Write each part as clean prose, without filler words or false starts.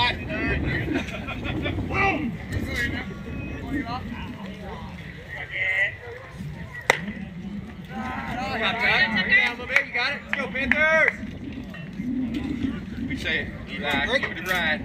We say, Eli, give it a ride.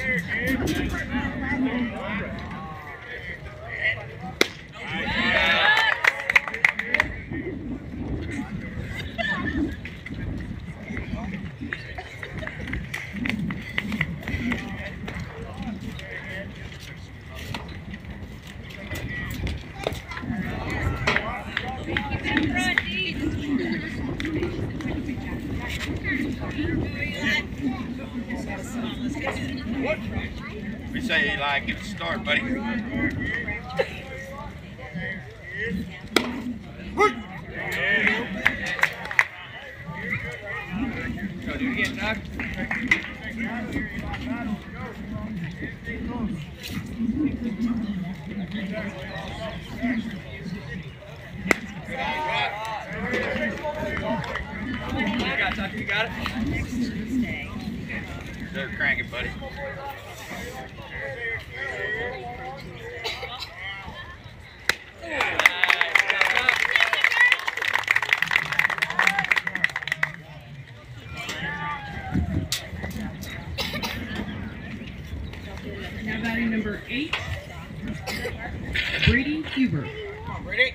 We say, Eli, give it a start, buddy. Go, do it again, Doug. You got it? They're cranking, buddy. Now batting number 8, Brady Huber. Come on, Brady.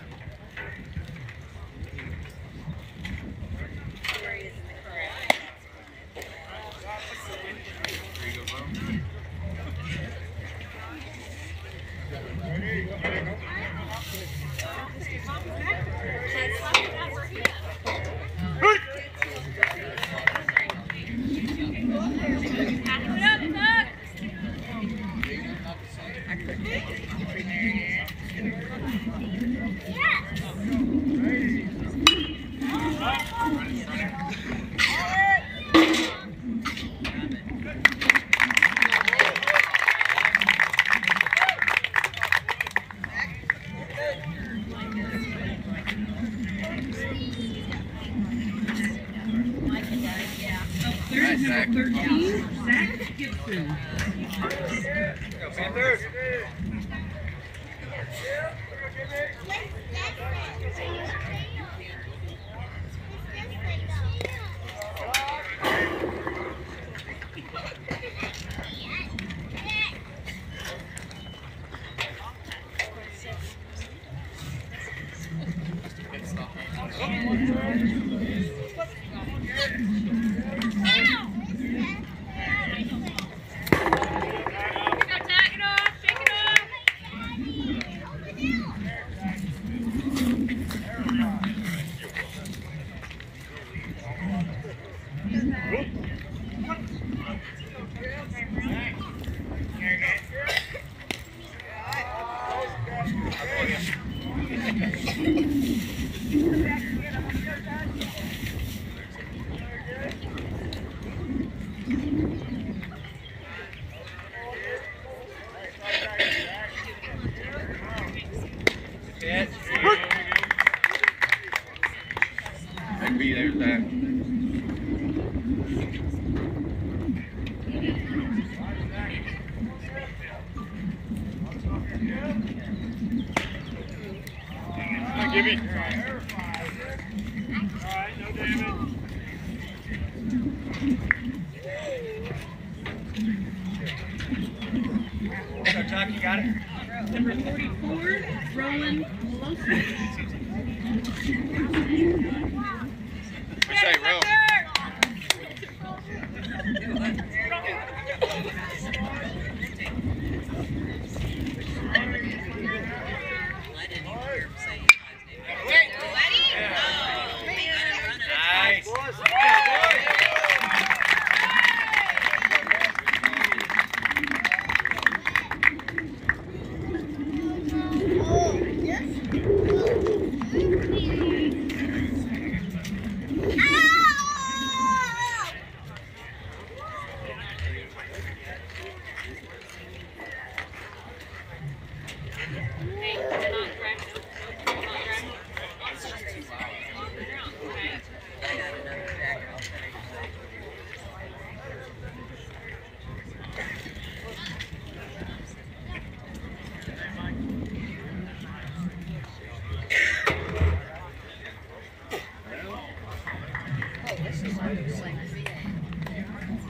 Number 13, Zach Gibson. Go, Panthers. Be there, Zach. Give me. All right, no damage. So, Chuck, you got it? Number 44, Roland Pelosi. Say, roll.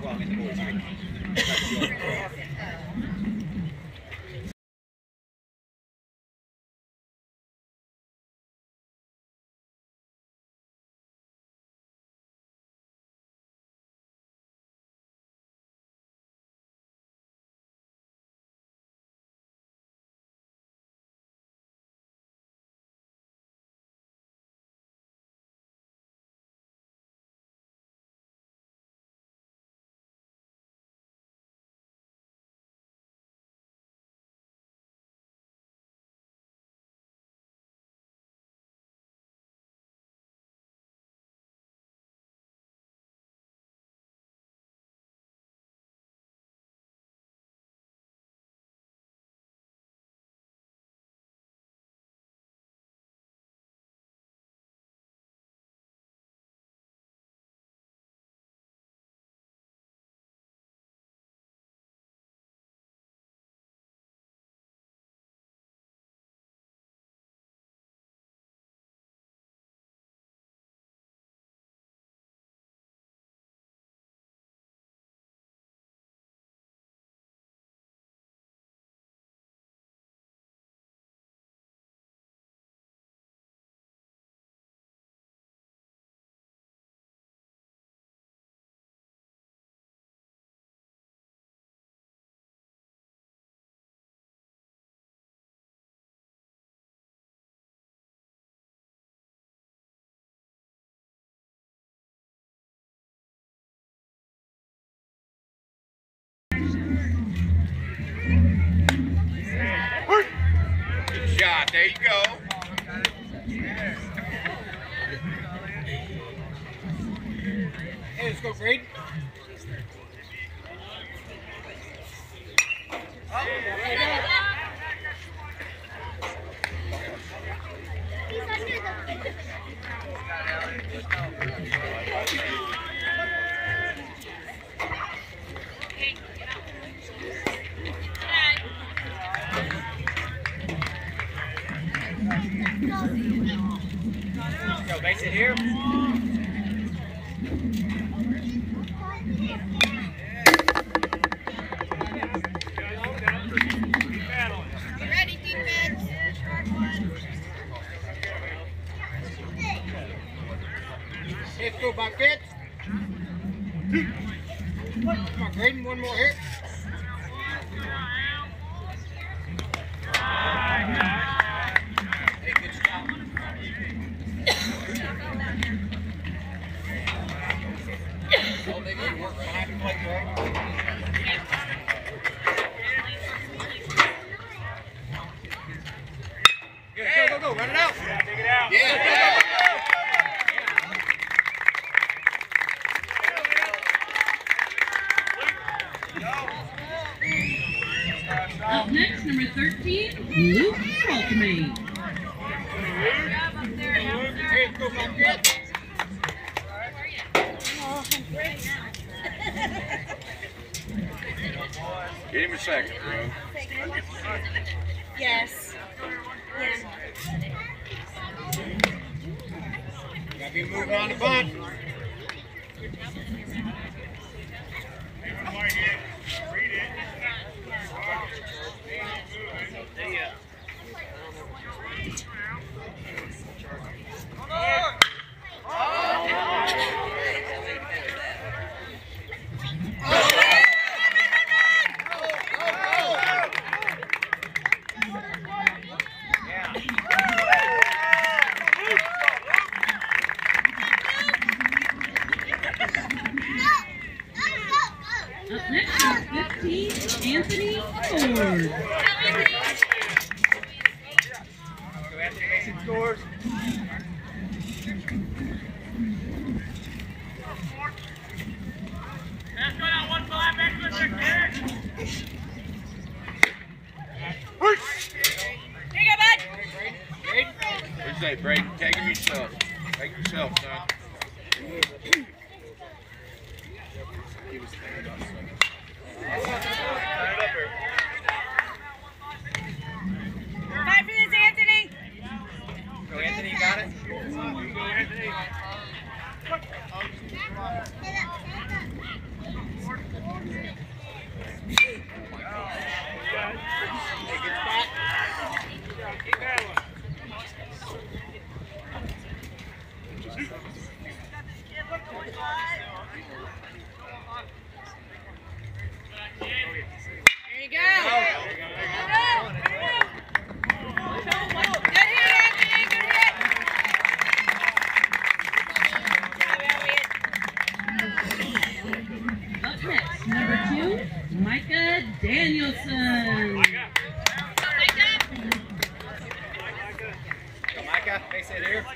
Good shot. There you go. Hey, let's go, Braden. Go, base it here. Ready, defense. Let's go, Bucket. Come on, Braden, one more hit. Hey, good stop. Oh, they need to work behind the plate, Greg. Good, go, run it out. Yeah, take it out. Yeah. Up next, number 13, Luke Alchemy. Hey, go, Bucket. Get him a second, bro. Yes. Gotta be moving on the bunt. Up next, number 15, Anthony Ford. Go after Mason scores. Here you go, bud. What do you say, Braden? Take him yourself. Take yourself, son. Fight for this, Anthony. Go, Anthony, you got it? Go, Anthony. Up next, number 2, Micah Danielson. Go, Micah. Face it here.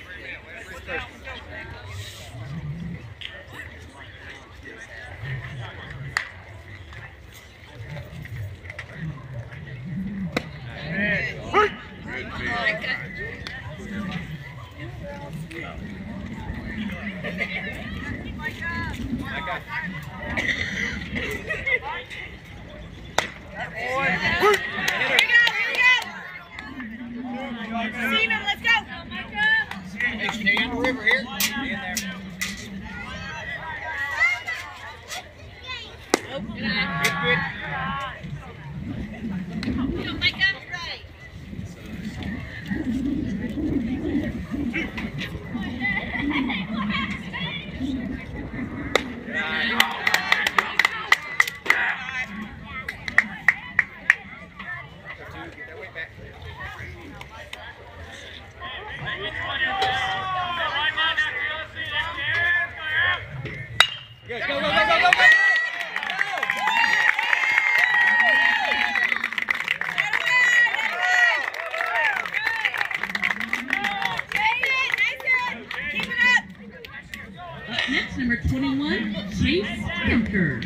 Next, number 21, Chase Kemker.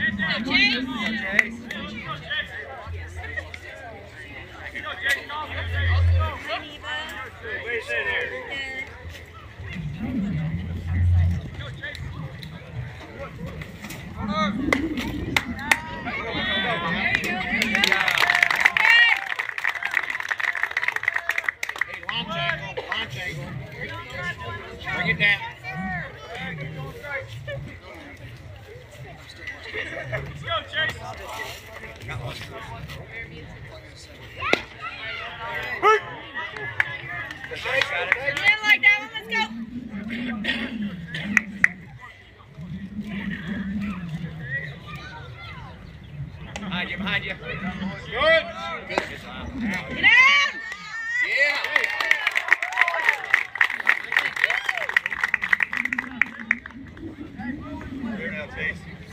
Bring it down. Let's go, Chase. You didn't like that one? Let's go. Behind you, behind you. Good. Get down. Yeah. There now, Chase.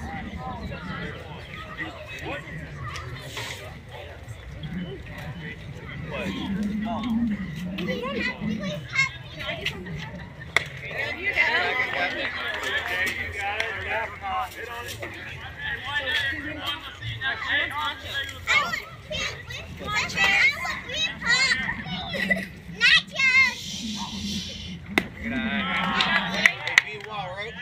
You got it. Good eye. Hey, be wall, right?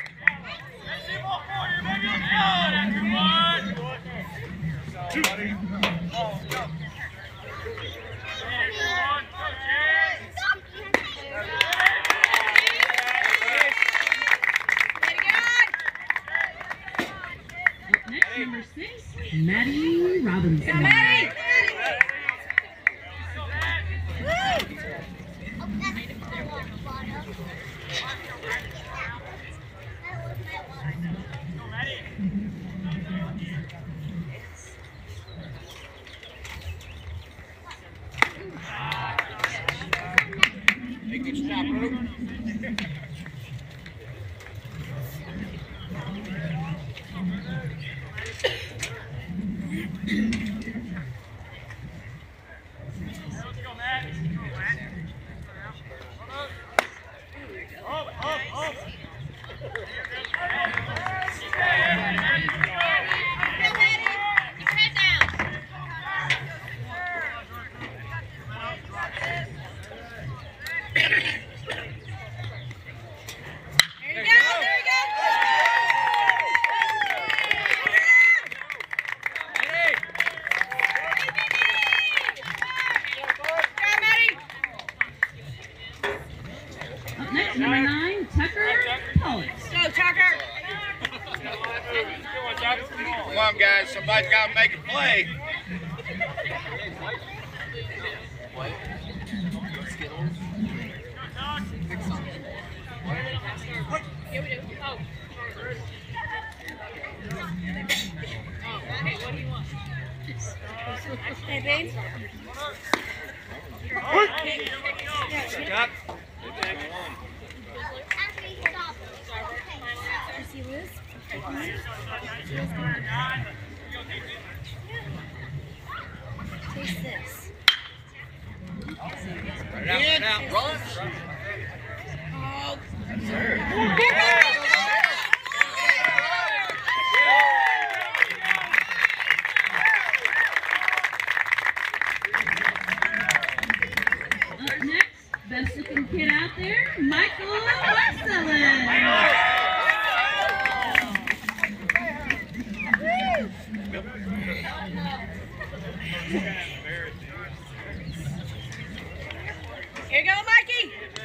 Up next, number 6, Maddie Robinson. Maddie. Hey, good stop, bro. Up next, number 9, Tucker Pollock. Go, Tucker. Come on, guys. Somebody's got to make a play. Hey, babe. Stop. Does he lose? Taste this. Right out. Run. Oh. Up next, best looking kid out there, Michael Marcellus. Here you go, Mikey.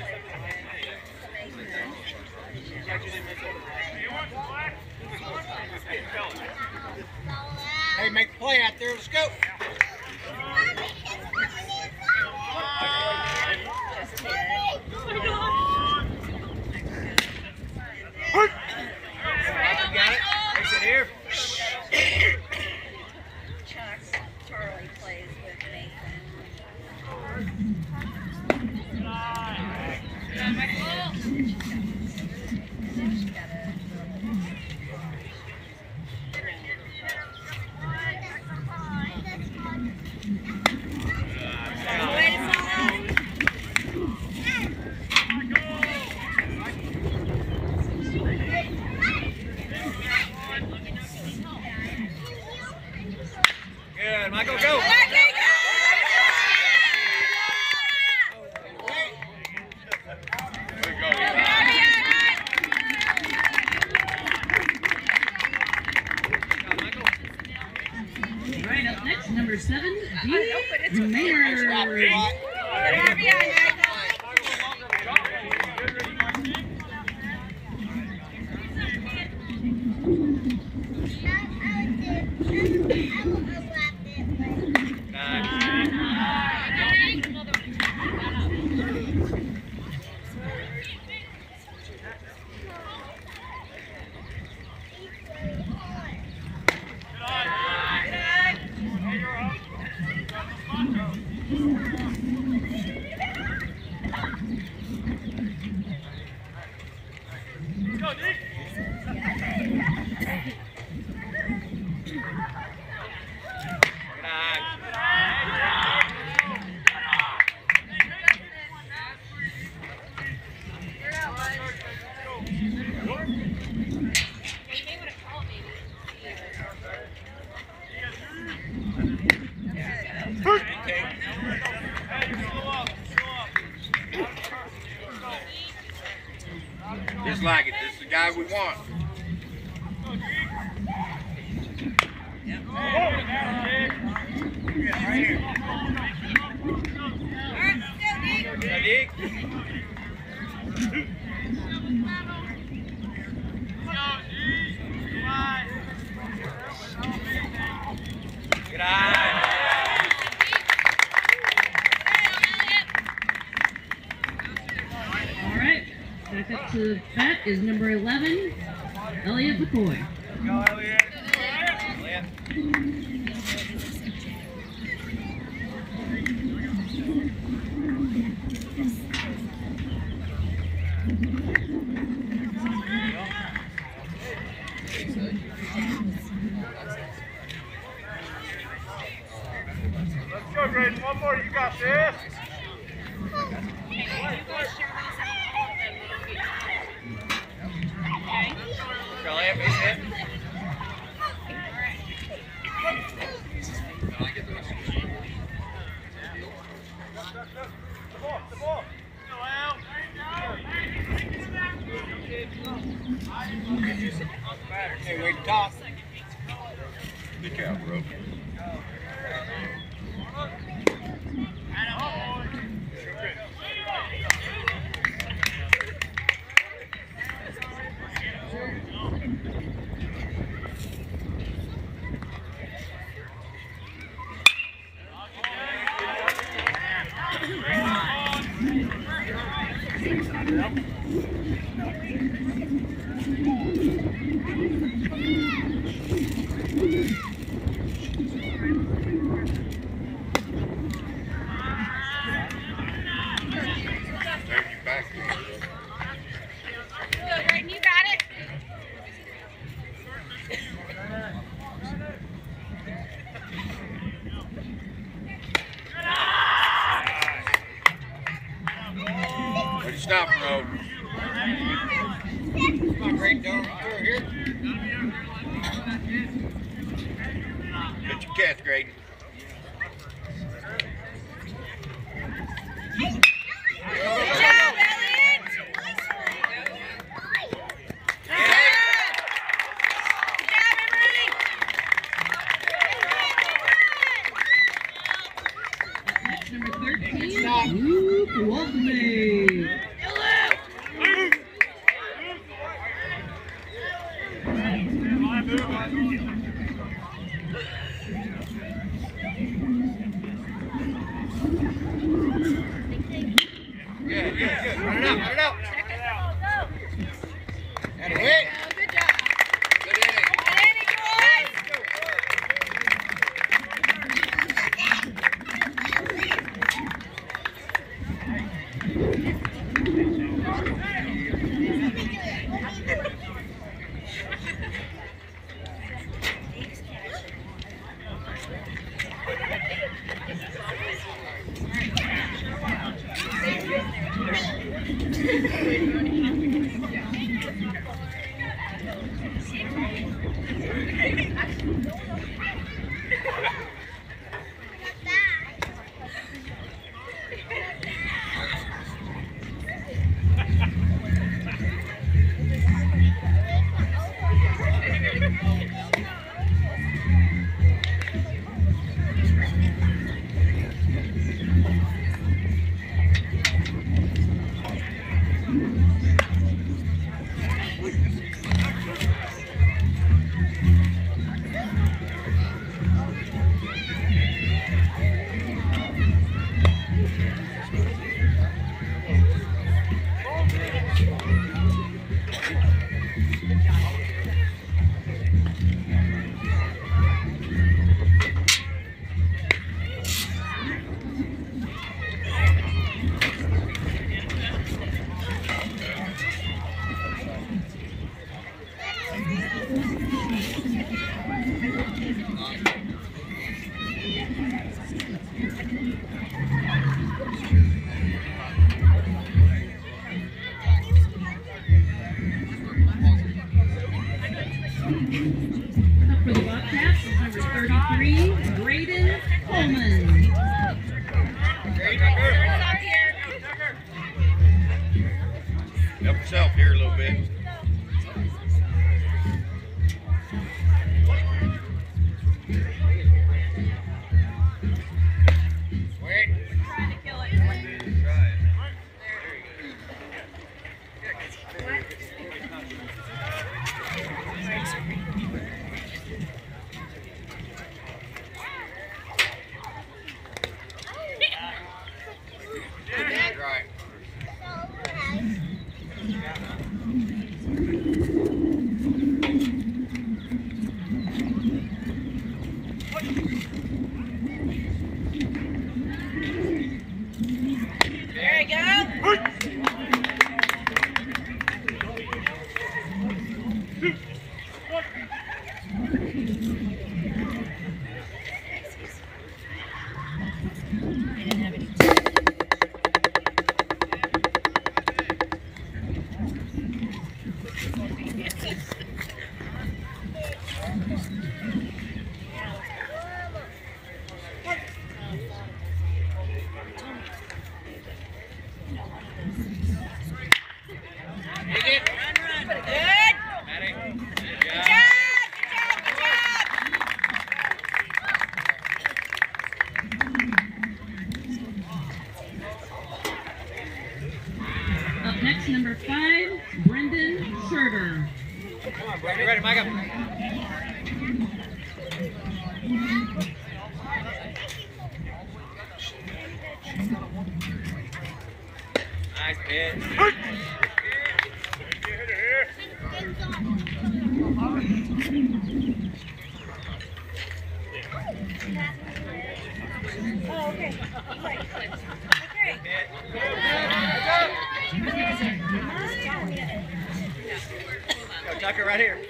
Hey, make a play out there. Let's go. Got it. Makes it here. Charlie plays with Nathan. Good, Michael, go. Right up next, number 7, D. Maynard. Just like it. This is the guy we want. Good eye. All right, back up to bat is number 11, Elliot McCoy. Go, Elliot. Let's go, Grace. One more. You got this. Charlie, have his hit. The ball. Hey, wait, top. Good cow, bro. throw. Come on, great dog. Here. Get your catch, Greg. Good job, Elliot. Good job, everybody. That's number 13. Luke Waltman. Good. Run it out. And a hit. Good job. Good inning. Good inning, boys. Up for the Bobcats is number 33, Braden Coleman. Help yourself here a little bit. Wait. Trying to kill it. Right. There you go. Hit it. Good. Maddie. Good job. Good job. Up next, number 5, Brendan Schurter. Come on, Brady. Ready, Micah. Nice pitch. Oh, okay. Okay. Go, Tucker, right here.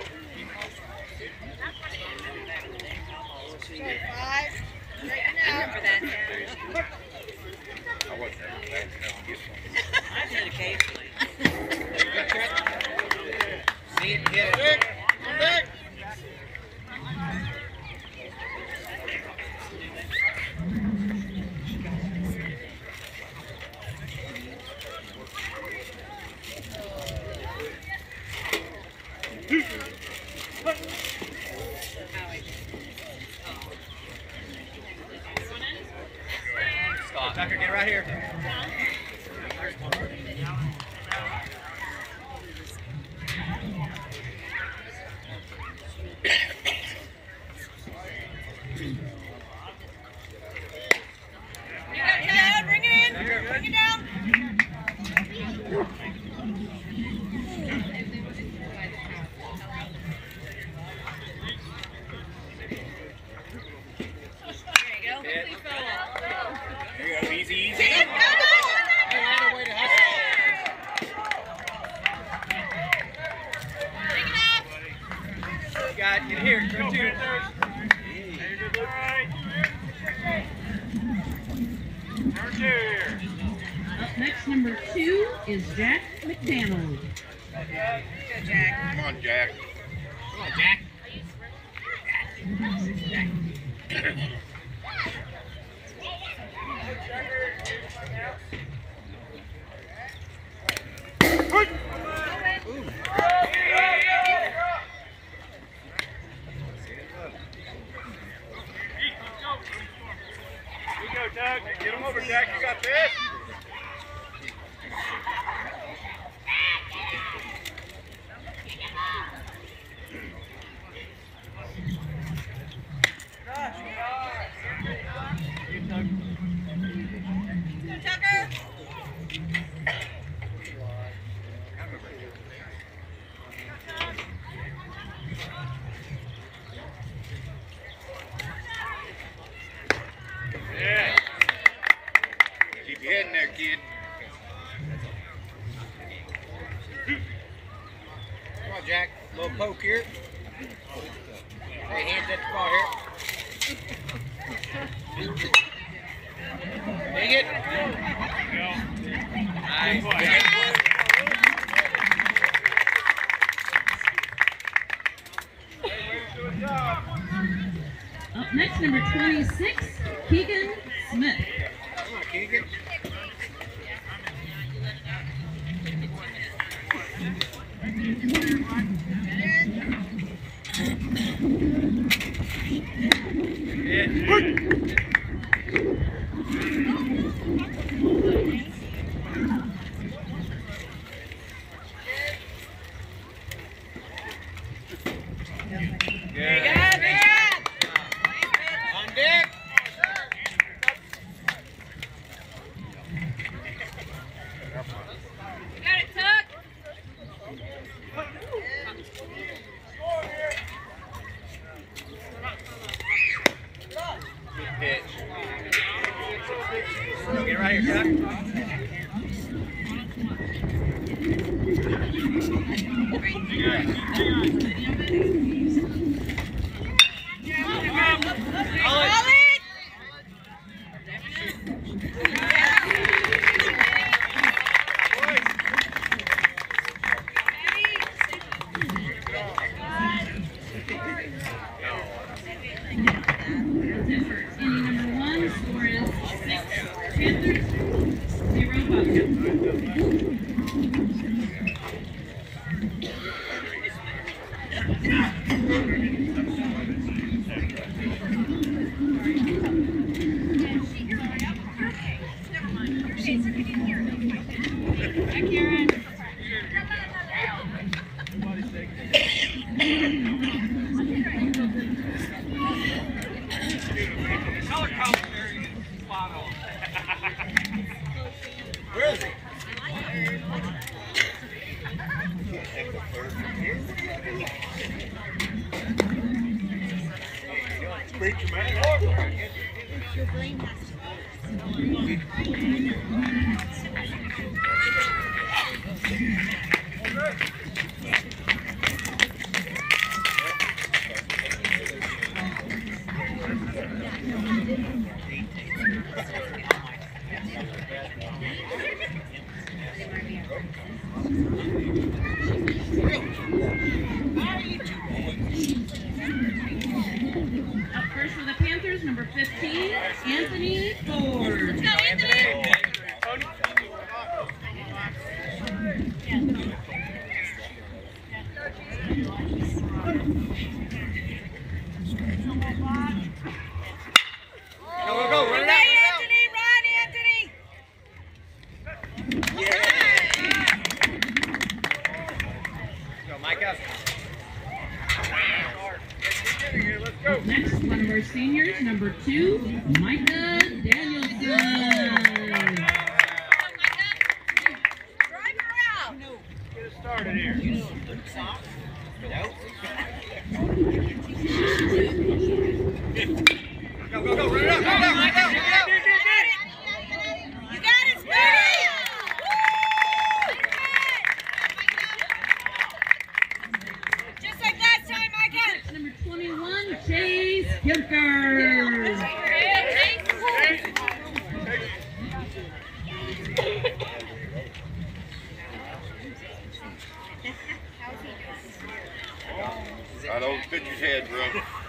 Five. Remember that. I wasn't there. I had to get some. I dedicated. right here. Bring it in. Bring it down. There you go. Easy, easy. Go, go, Way to hustle. Bring it up. Got it. Get here. Go two. Number 2 here. Up next, number 2 is Jack McDaniel. Go, Jack. Come on, Jack. Come on, Jack. Here you go, Doug. Get him over, Jack. You got this. Go, Tucker. Yeah. Keep your head in there, kid. Come on, Jack. Little poke here. Hey, hands at the ball here. Take it. Nice. Up next, number 26, Keegan Smith. Come on, Keegan. There you go. Good job. On deck. Got it, Tuck. Good pitch. Get right here, Tuck. That's it for inning number 1. Score is 6 Panthers, 0 Bobcats. Color commentary is spot on. Where is he? Preacher man. Your brain has Up first for the Panthers, number 15, Anthony Ford. Let's go, Anthony. Go, go, run it Hey, out, Anthony, run, Anthony. Next, one of our seniors, number 2, Micah Danielson. Drive around. Get us started here. Go, go, go, run it up, go, go, go, go. You got it, Scotty! Just like last time, Micah. Number 21, Chase Gilker. Right over the pitcher's head, bro.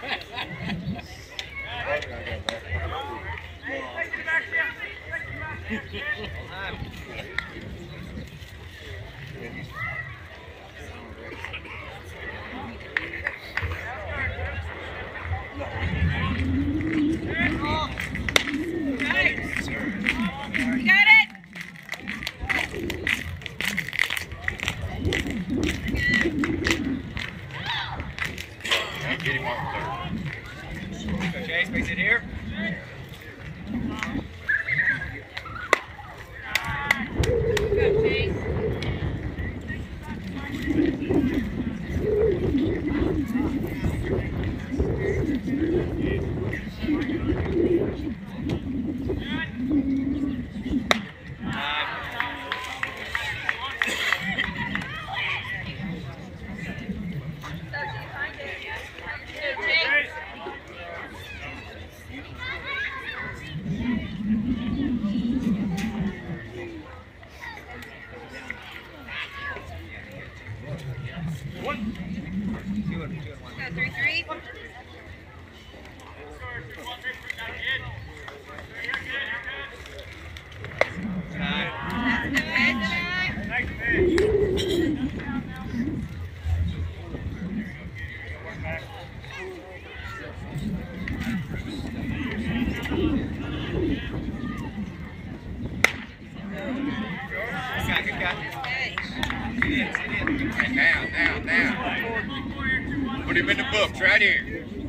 Get him off third. Go, Chase, face it here. Now. Put him in the books right here.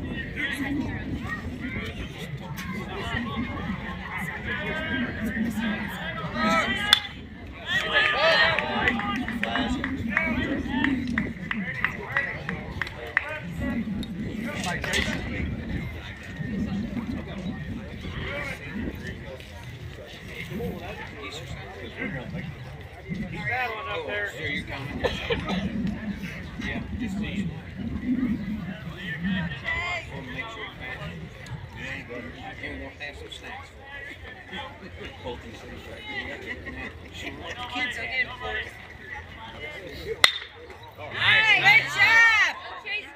He's battling up there. Here you come. Yeah, just see you. Make sure you're fast. And we'll have some snacks for you. Both these things right here. The kids have. Hey, good job! Chase,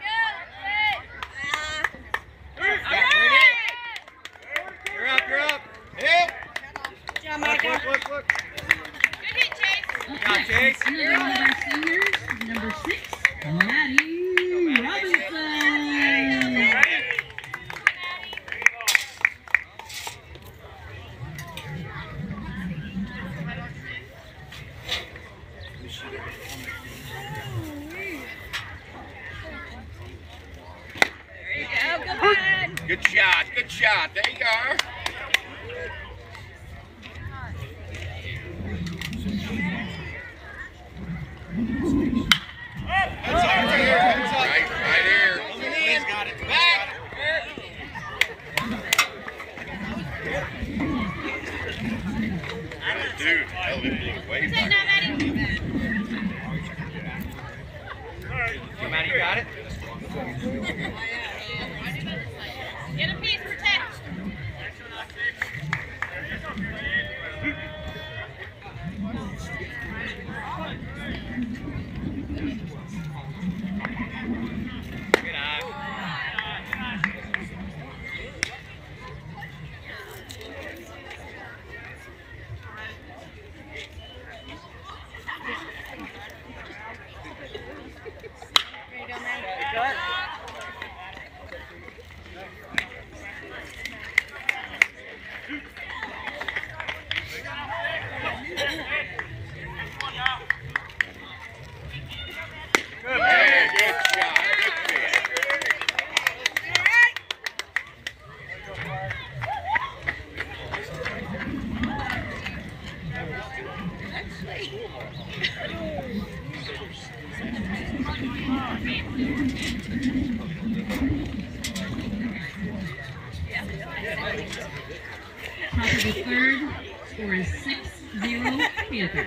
go! All right! You're up. Hey! Good job, Micah. Look. Good hit, Chase. Got Chase. Another one of our seniors, number 6, Maddie Robinson. There you go, come on. Good shot. There you go. Right here. He's got it. Back. Dude, hell, it blew way Say back. no, Maddie. Maddie, you got it? Get a piece, protect. Good eye. There you go, Maddie. For the third, score is 6-0 Panthers.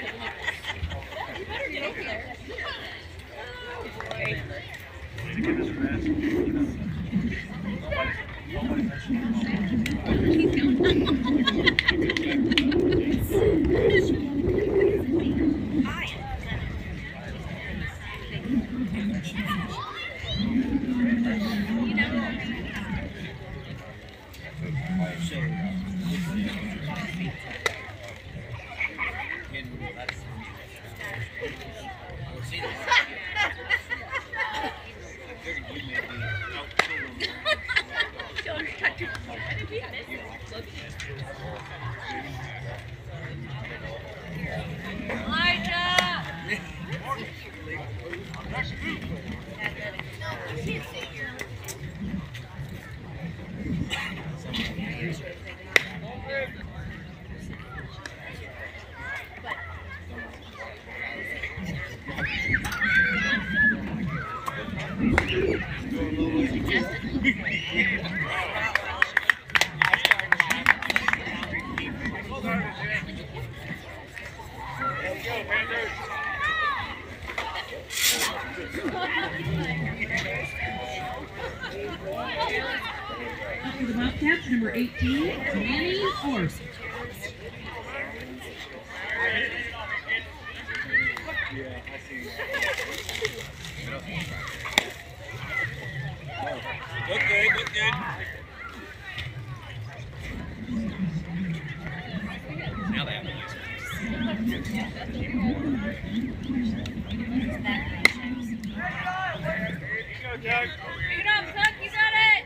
For the Bobcats, number 18, Manny Orst. Look good, look good. Now they have to use Pick it up, Tuck. You got it.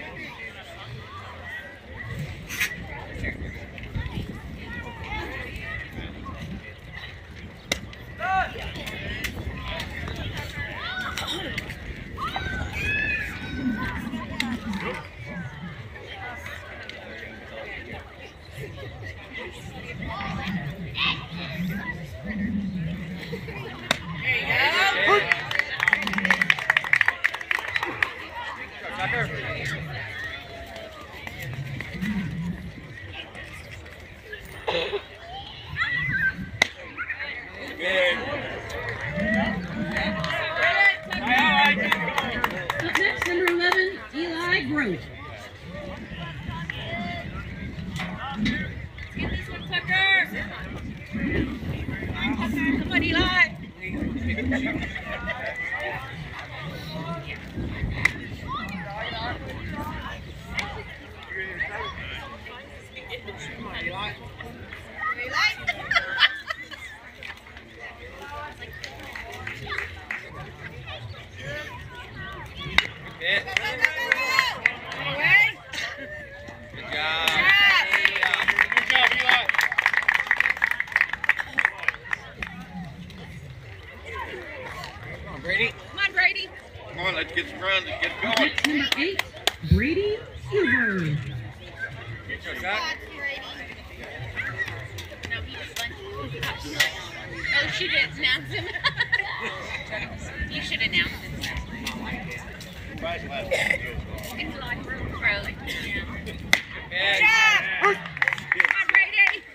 Up next, number 11, Eli Gross. Get this one, Tucker. Come on, Eli. Come on, let's get some runs and get Up going. next, number 8, Brady Huber. No, he was fun. Oh, she didn't announce him. You should announce him. It's like Crowley. Good job! Come on, Brady!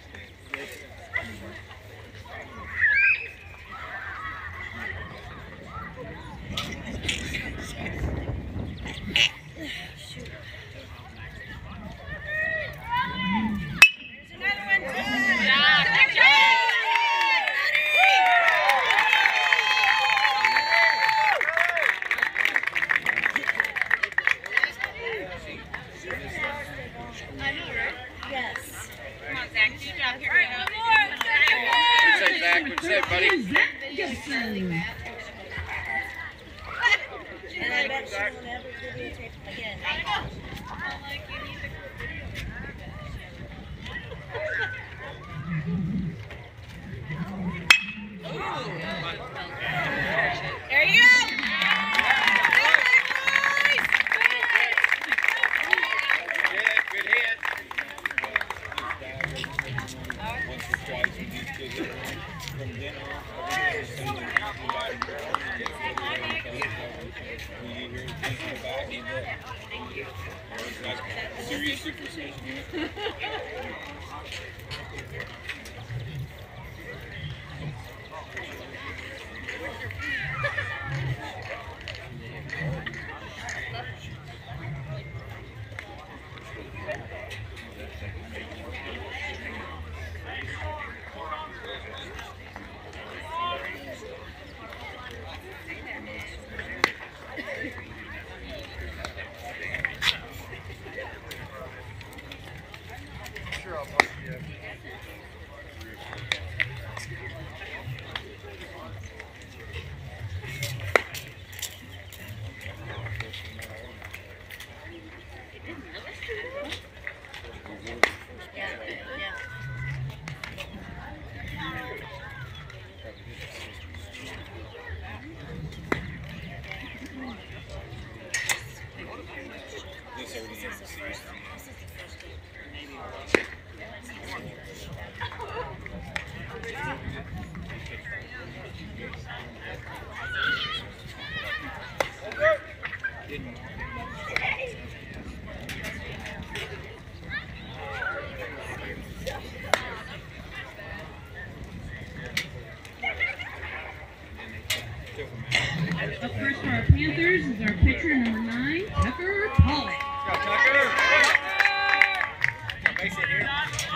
What you say, buddy? And Zach Gibson. And I bet she will never videotape again. There you go! Good hit. Serious superstition. Up first for our Panthers is our pitcher, number 9, Tucker Pollock. Go, Tucker! Base it here.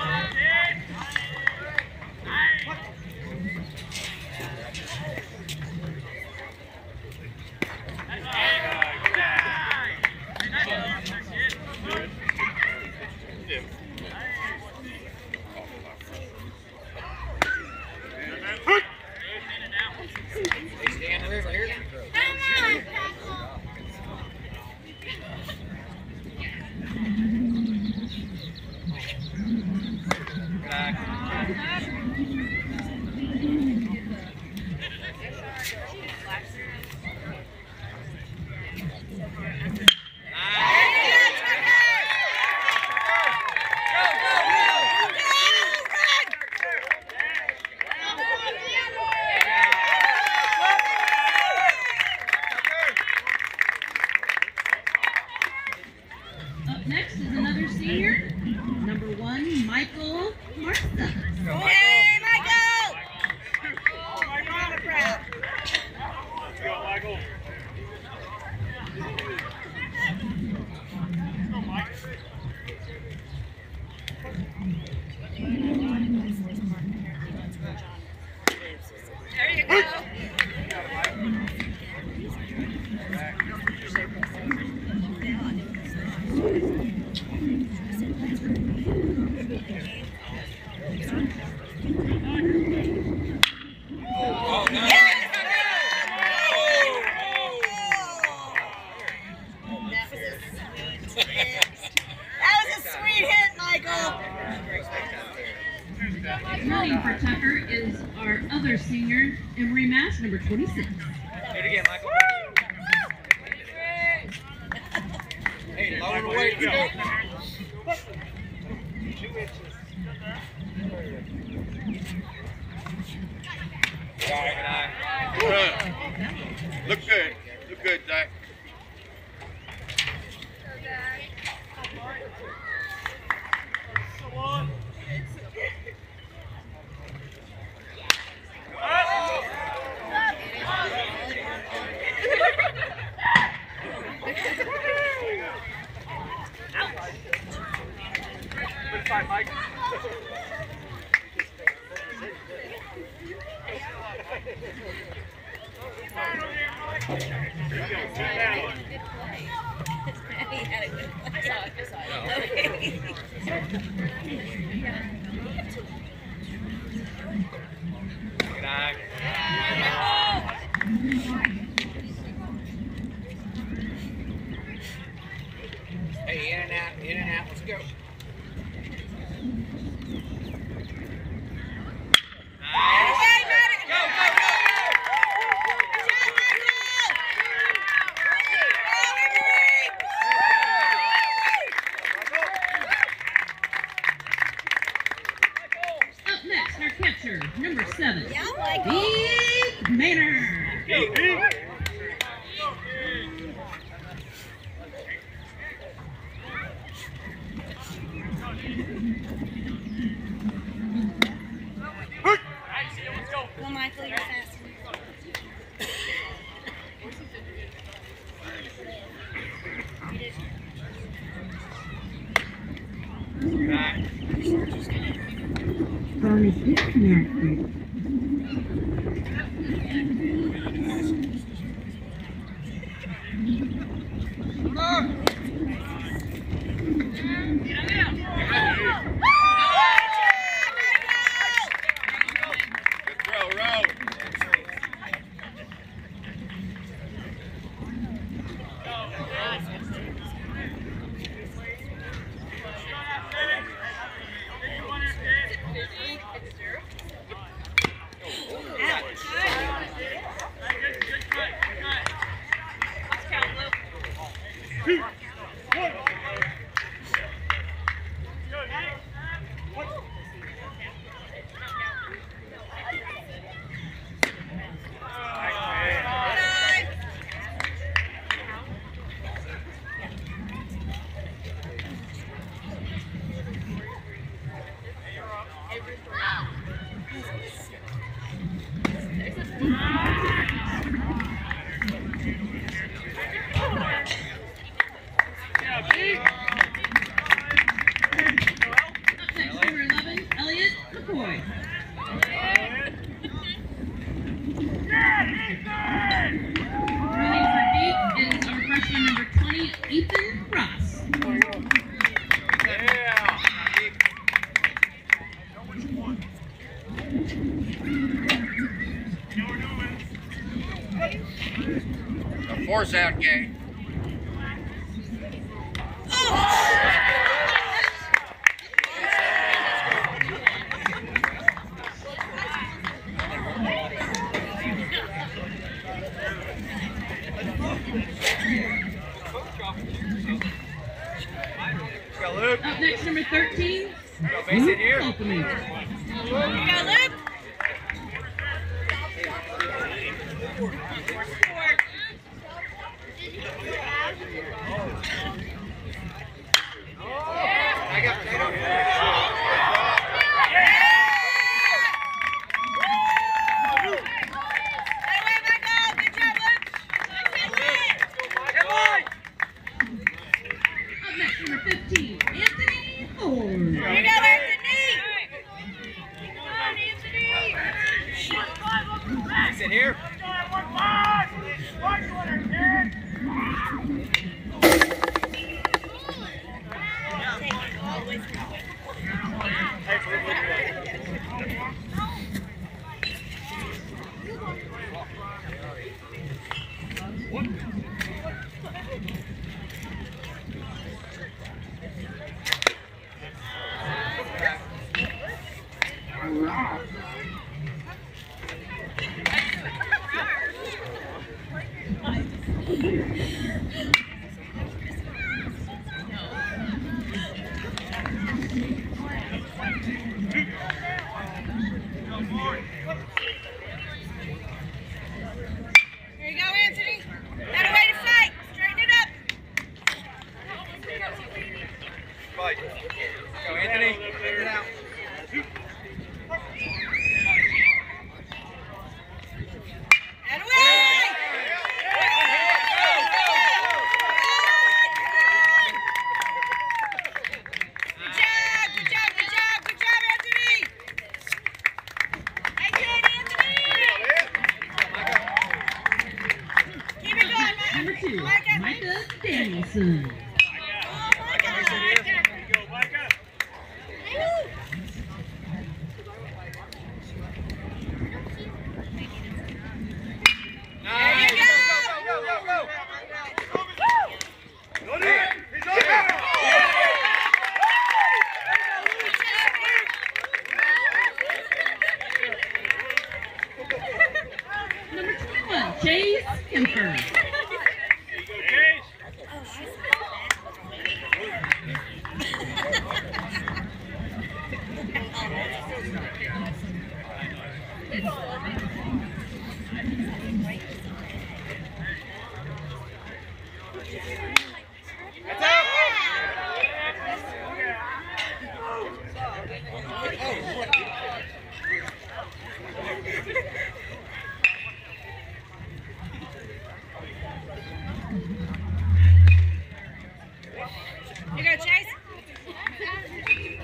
Up next is another senior, number 1, Michael Martha. Hey, Michael! I'm proud. Let's go, Michael. There you go. That was a sweet hit, Michael. Running for Tucker is our other senior, Emery Mass, number 26. Hit it again, Michael. Hey, lower the weight. Let's go. 2 inches. Look good. Look good, Zach. Mike. He had a good play. I saw it. Okay. Good eye. Hey, in and out, in and out. Let's go. Up next, our catcher, number 7, Yeah, Michael. Big Maynard. Go, Pete. Phone is disconnected. Good throw, row. Force out game. Up next, number 13. Base it here. Opening. Sit here. Here you go, Anthony. Got a way to fight. Straighten it up. Fight. Go, Anthony. Figure it out. And away! Good job, Anthony. Nice hit, Anthony. Keep it going, Number 2, Micah. Micah Danielson. Number 21, Chase Kemper. You go, Chase.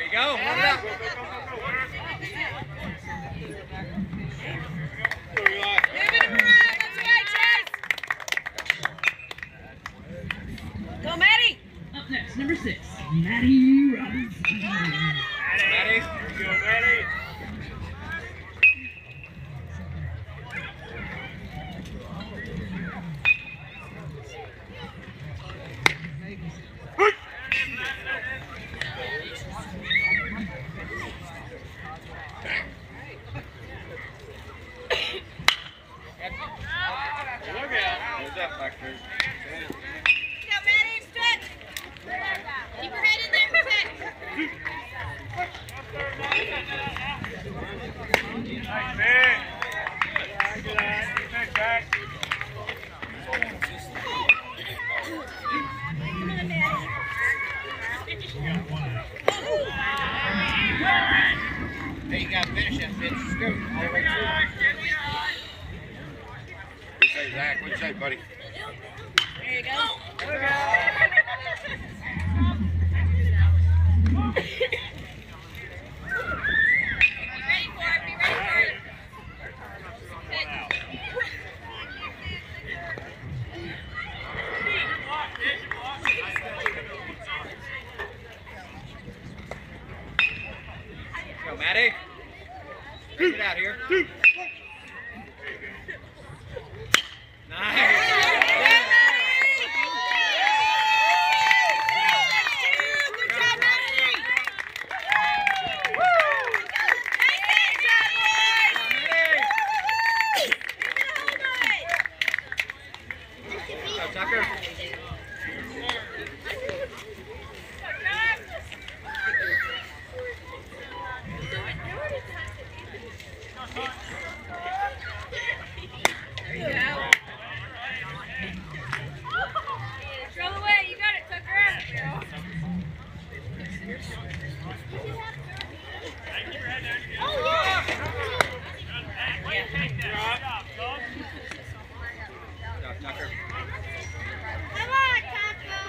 you go. Run it up. Moving him around. That's right, Chase. Go, Maddie. Up next, number 6, Maddie Robinson. Maddie. Here we go, Maddie. Look out. What's up, Factor? Go, Maddie. Stretch. Keep your head in there, protect. Nice man. Good eye. Defense back. Come on, Maddie. Hey, you got to finish that bitch. Scoot. All the way through. What you say, Zach? What you say, buddy? There you go. Ready for it, be ready for it. Go, Maddie. Get out here. Nice. Good job, Maddie. Go, Tucker. There you go. Throw away. You got it, Tucker. Go, Tucker. Come on, Tucker.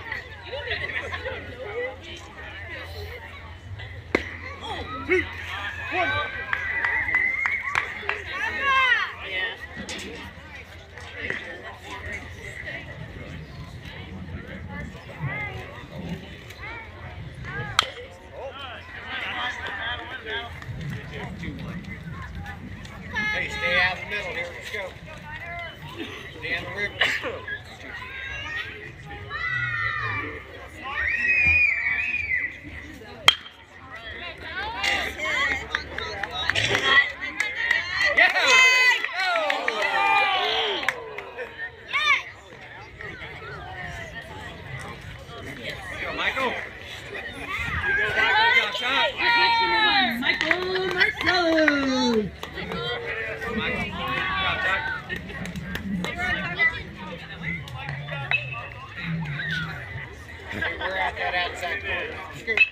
Hey, stay out of the middle here. Let's go. Stay on the river. Yeah! Go, Michael. Good shot. Next, number 1, Michael Marcello. Michael. Good job, Tuck. Hey, we're out that outside corner. Scoot.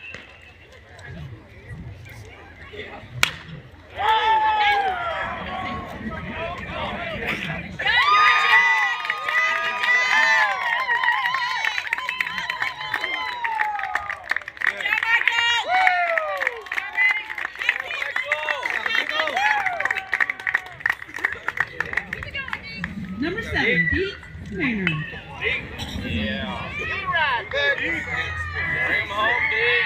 Number 7, Pete Maynard. Yeah. Good. Bring him home, big.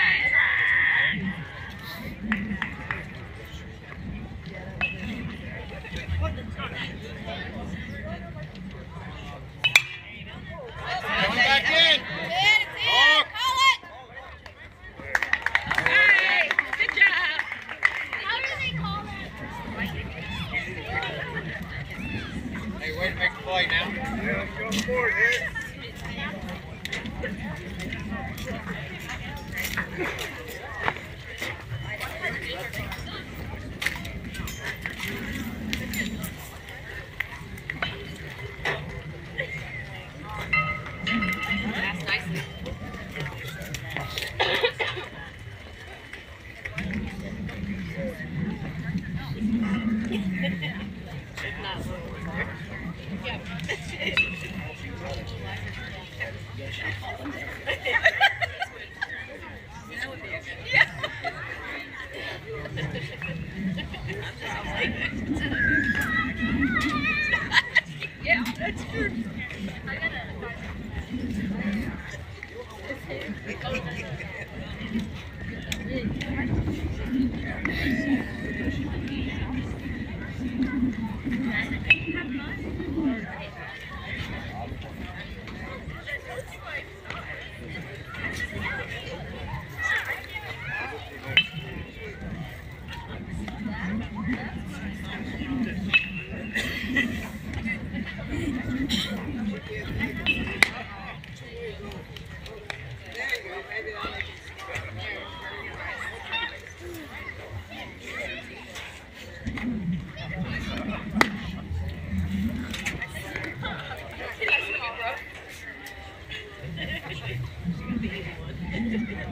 Going back in. Call it. Hey, good job. How do they call that? Hey, way to make the play now. Yeah, let's go forward here. That's nicely.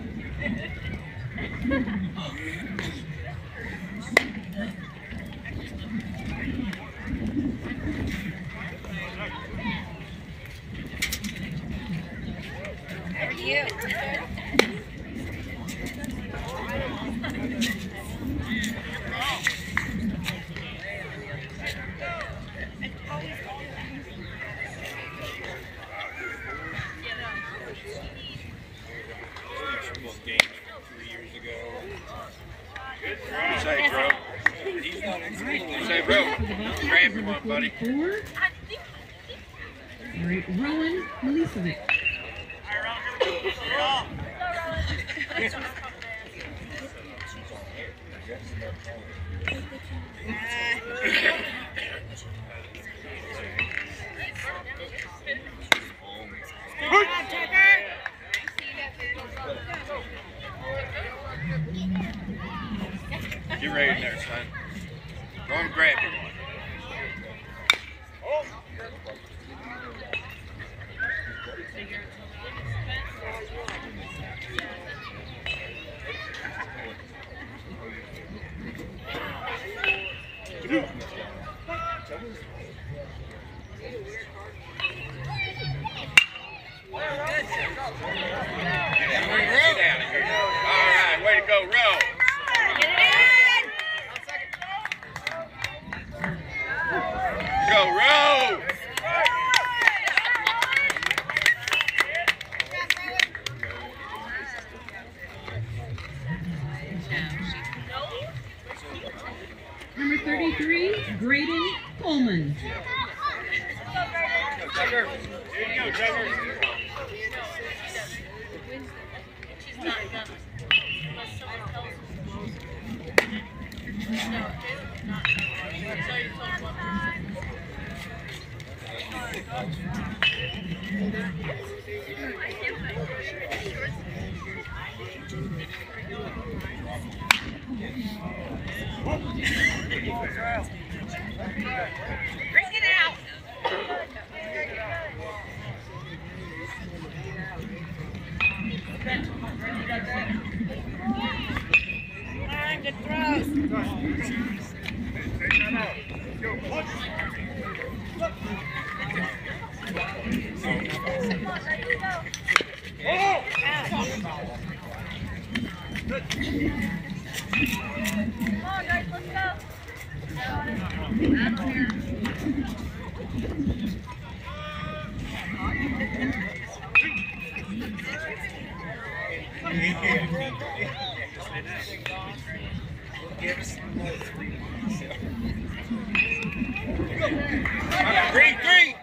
You. Both games from 3 years ago. Say, bro. He's not in school. Say, bro. Grab your one, buddy. All right, Rowan Milicevic. Get ready in there, son. Go and grab your one. Get out of here. All right, way to go, row. Go, row. Number 33, Graydon Coleman. There you go, Trevor. She's not done. Unless someone tells us. No, not. So you told one Bring it out. Good throws. Come on, guys, let's go. Three.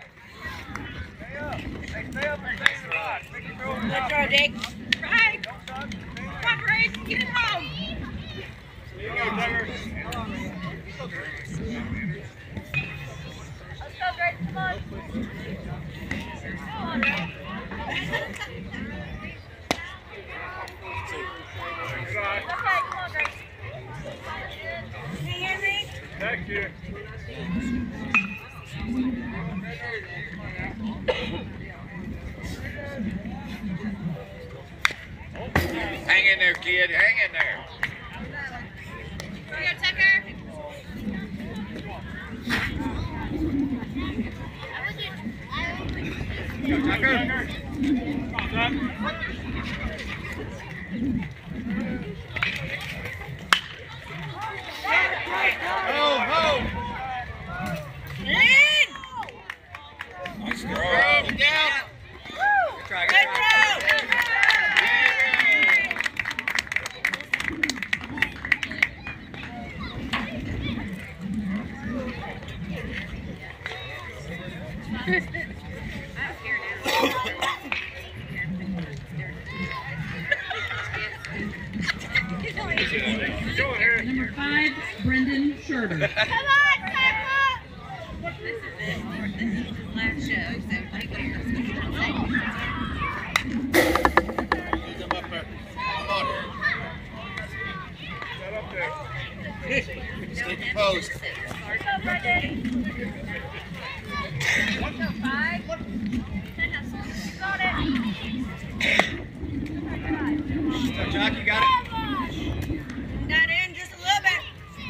Good throw, Jake. Right. Come on, Grace, get it home. Let's go, Grace, come on. Come on, Grace. Okay, come on, Grace. Hey, Henry. Thank you. Hang in there, kid. Hang in there. Here you go, Tucker. Nice throw. Down. Good throw. Number 5, Brendan Schurter. Come on, Tucker. This is it. This is his last show, so take care. Stay composed. Let's go, Brendan. Let's go, 5. You got it. Chuck, you got it? Got in just a little bit.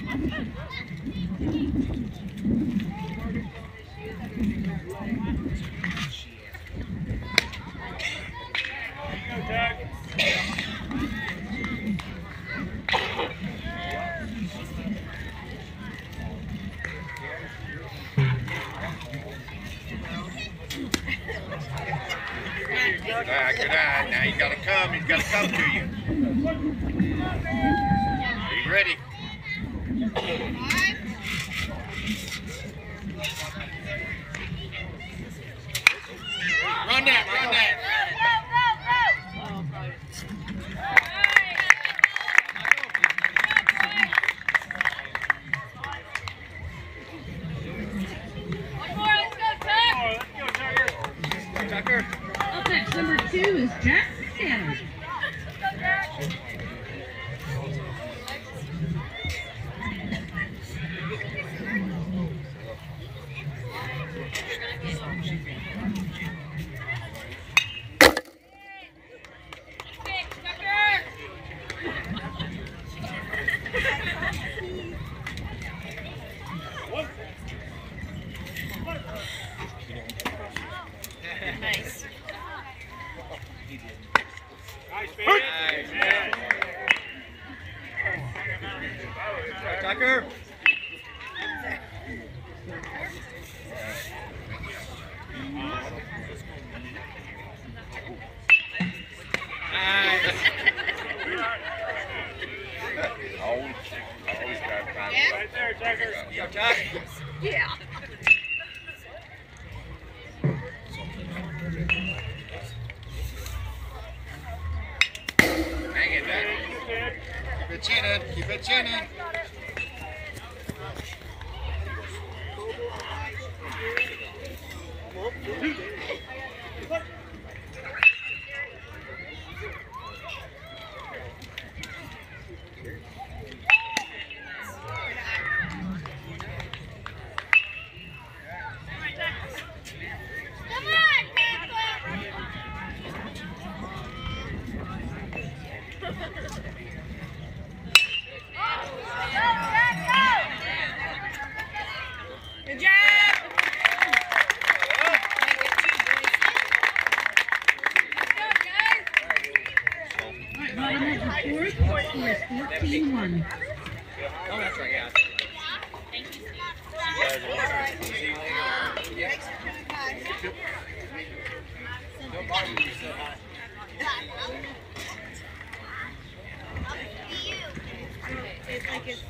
Good eye. Now he's got to come. He's got to come to you. He's ready. Run that. Run that. Tucker. Up next, number 2 is Jack Sanders. Nice. Tucker. Always got to find Yeah. Yo, Tuck. Yeah. Hang it down. Keep it chinning. Keep it chinning. Good job. Bottom of the 4th, score is 14-1. Oh, that's right, yeah. Don't bother me so high. It's like it's...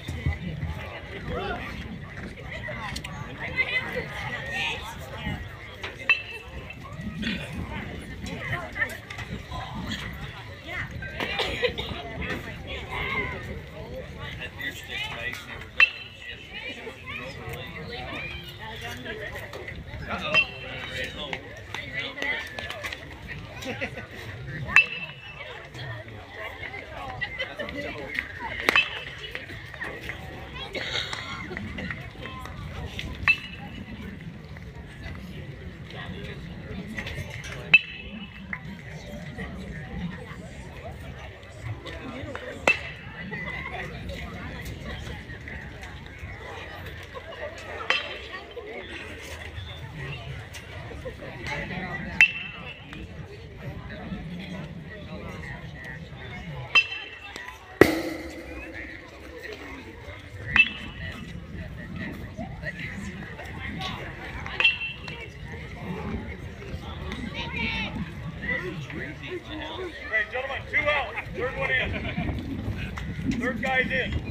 Hey, gentlemen, 2 out. Third one in. Third guy's in.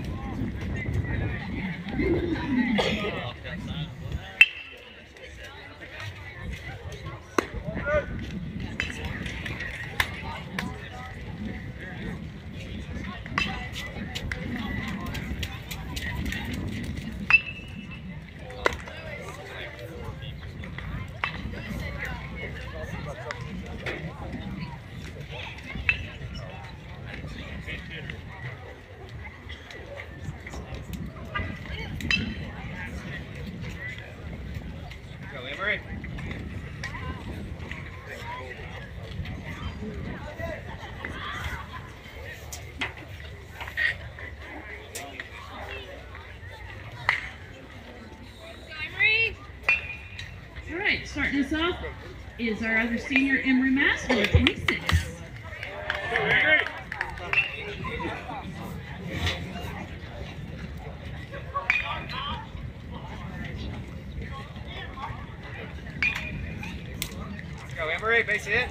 starting us off is our other senior, Emery Master, with 26. Go, Henry. Go, Emery, base hit.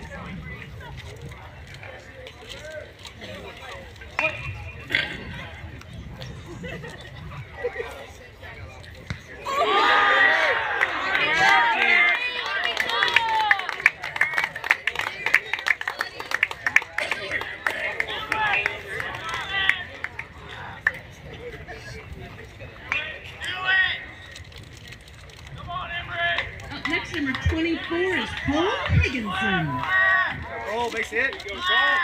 Up next, number 24 is Cole Higginson. Roll, base hit. Go, Cole.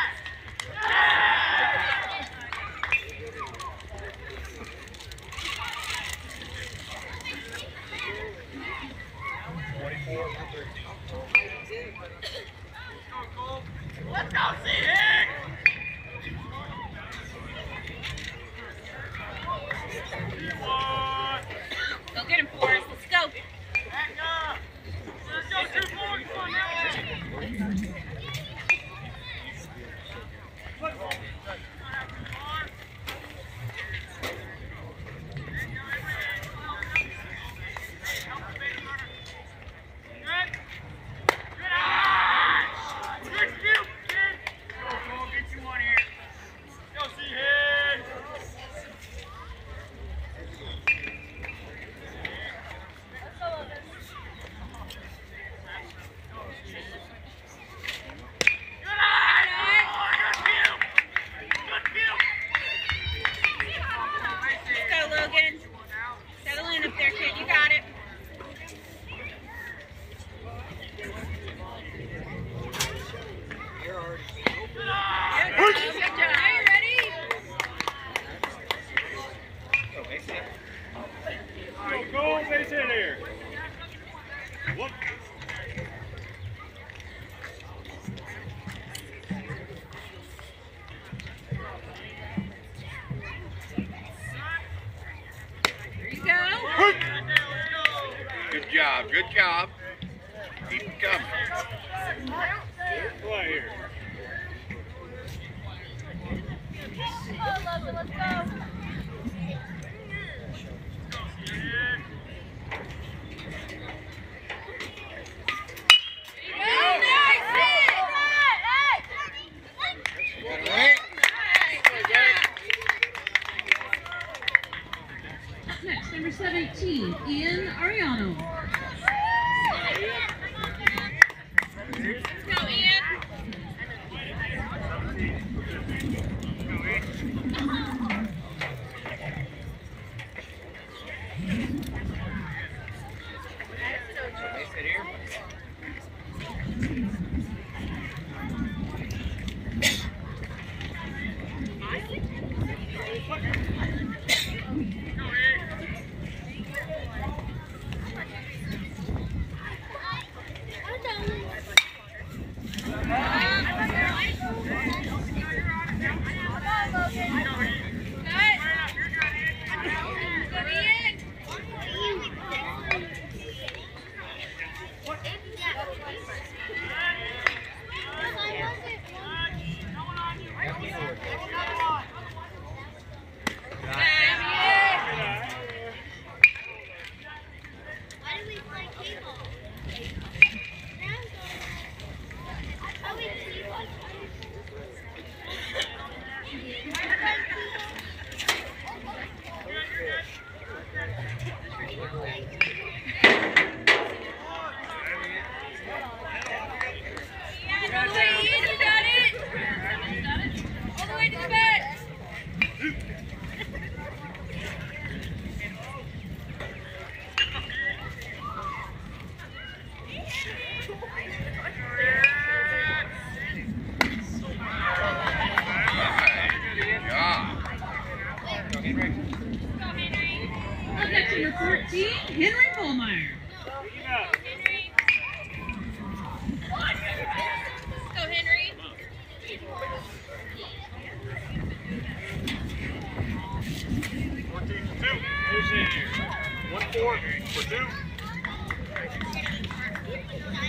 Go get him, Forrest. Let's go. Let's go, Logan. Settle in up there, kid. You got it. Good job. Are you ready? Go, base hit. Go, Cole, base hit here. Whoop. There you go. Good job. Good job. Keep it coming. Play here. Next, number 17, Ian Ariano. Let's go, Ian. Base hit here. Number 14, Henry Bullmeyer. Go, Henry. 14 for 2. Who's in here? 1-4 for 2.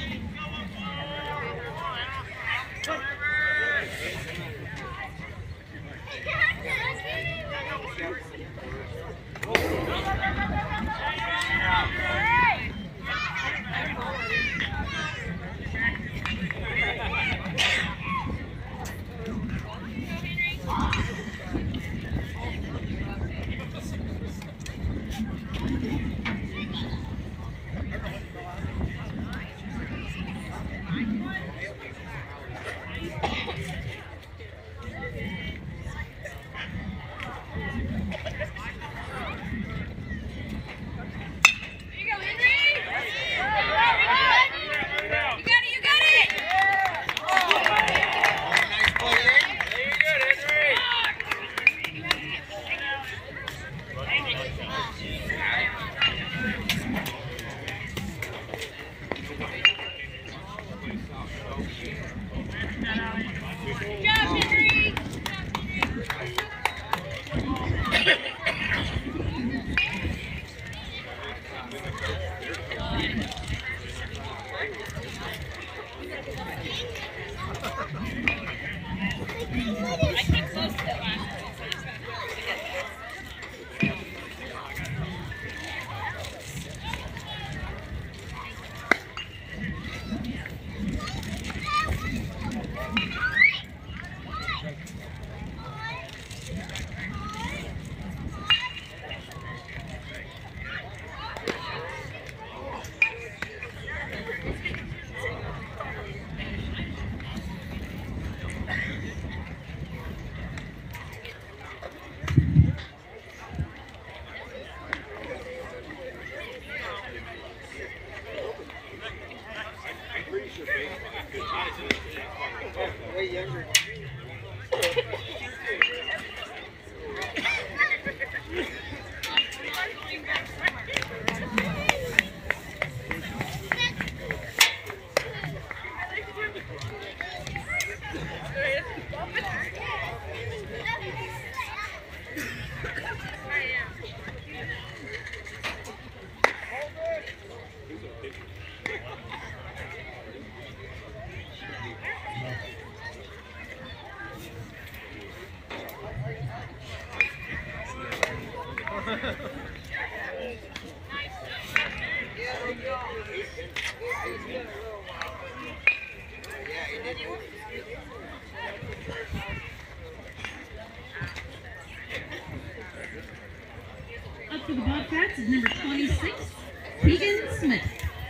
Up for the Bobcats is number 26, Keegan Smith.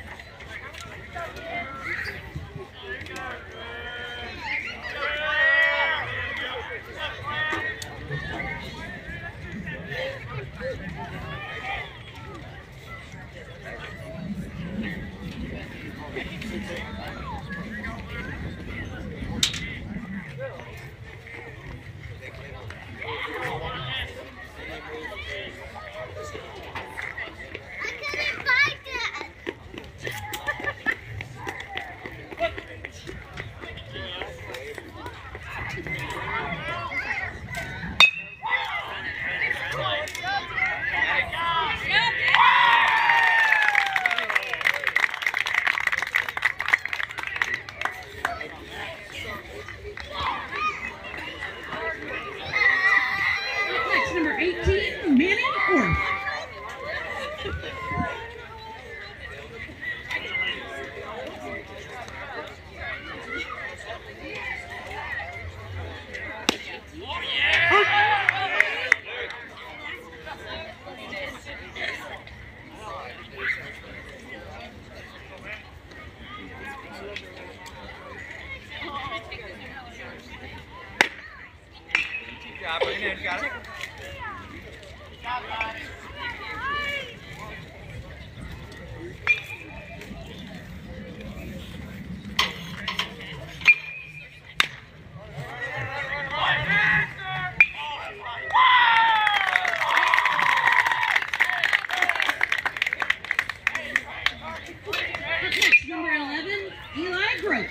Number 18, Manning Orth. Got it. Next, number 11, Eli Grote.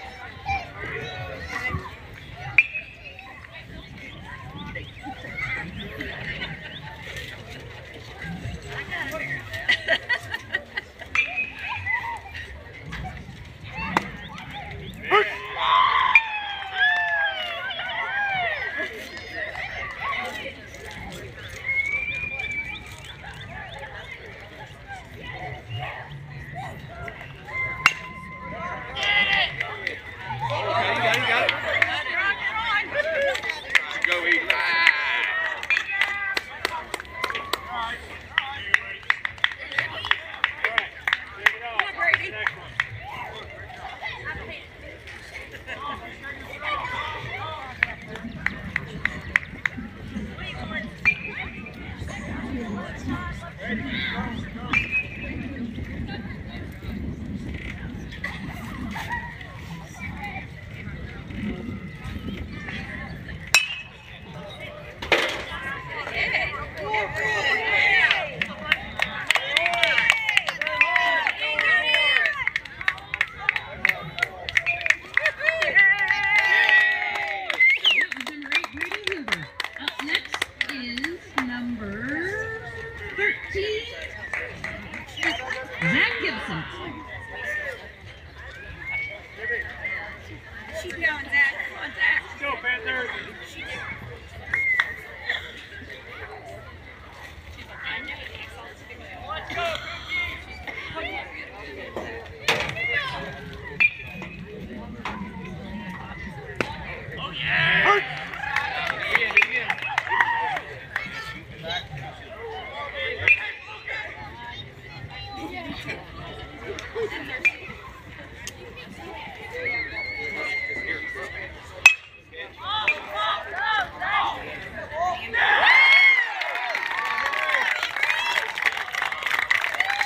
Go, Eli. Keep going, Zach. Come on, Zach. Let's go, Panthers. Let's go, oh, yeah. Again.